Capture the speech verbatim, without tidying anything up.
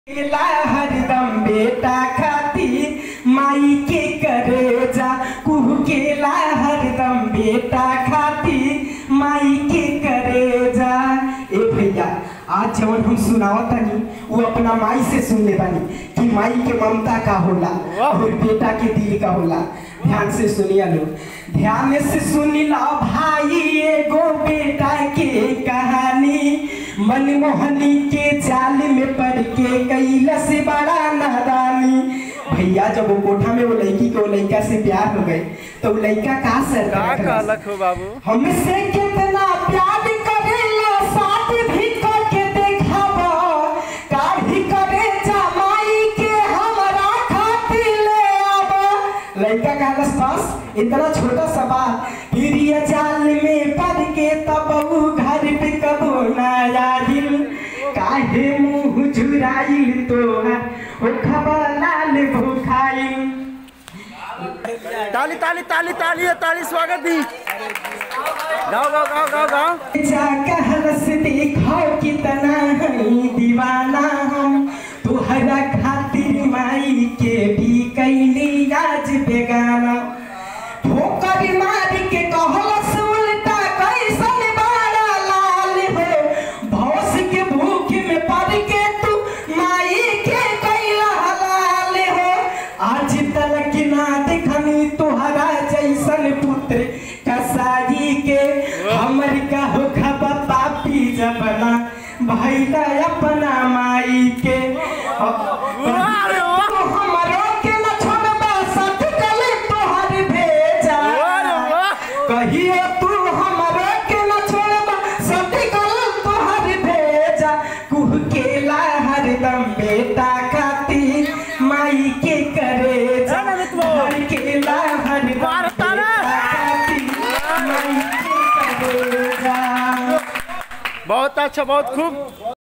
केला हरदम बेटा खाती माई के करेजा कुहू केला हरदम बेटा खाती माई के करेजा। ए भैया आज जवन हम सुनावत हनी वो अपना माई से सुन ले बानी कि माई के ममता का होला और बेटा के दिल का होला। ध्यान से सुनिए लोग, ध्यान से सुनी ला भाई एगो बेटा के कहानी। मनमोहनी के जाल में पड़ के कैला से बड़ा नादानी। भैया जब वो कोठा में वो लड़की को लड़का से प्यार हो गए तो वो लड़का का सर हो बाबू हमसे कितना प्यार करेला साथ भी करके देखाबा काढ़ी करे जमाई के हमरा खातिर ले आबा। लड़का का पास इतना छोटा सा बात हिरिया जाल में पड़ के तब घर पे कबो ना आइल काहे मुँह झुराइल तोहार ओ खबर लाल भूखाइल। ताली ताली ताली ताली ताली स्वागत दी। गाओ गाओ गाओ गाओ गाओ जाकर हंस दिखाओ कितना है दीवाना हम तुहरा खातिर माई के भी कैली आज बेगाना। ठोकर मार के कहलस उल्टा कैसन बड़ा लाल हो भौस के भूख में पड़ के तू माई के कैला हलाल हो। आज तलक ना देखनी तुहरा जैसन पुत्र कसाई के हमर का हो खबा पापी जबना भैला अपना माई के। हमरो के न छोड़बा साथ कले तोहर भेजा कहियो तू हमरो के न छोड़बा साथ कले तोहर भेजा। कुह केला हरदम बेटा खाती माई के करेजा हर केला हरदम बेटा खाती माई के करेजा। बहुत अच्छा बहुत खूब।